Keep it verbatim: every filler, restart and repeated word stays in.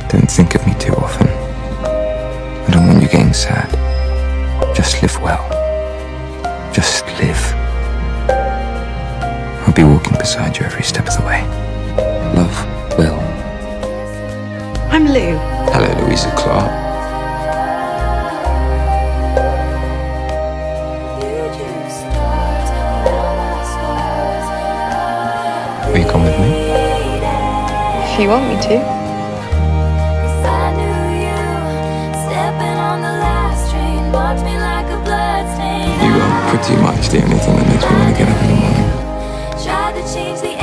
Don't think of me too often. I don't want you getting sad. Just live well. Just live. I'll be walking beside you every step of the way. Love, Will. I'm Lou. Hello, Louisa Clark. Will you come with me? If you want me to. You are pretty much the only thing that makes me want to get up in the morning. Tried to change the